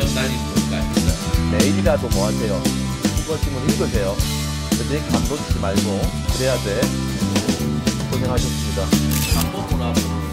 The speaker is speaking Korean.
따님들까지. 매일이라도 뭐 하세요? 국어신문 읽으세요. 근데 감 놓치지 말고 그래야 돼. 고생하셨습니다. 밥 먹고 나서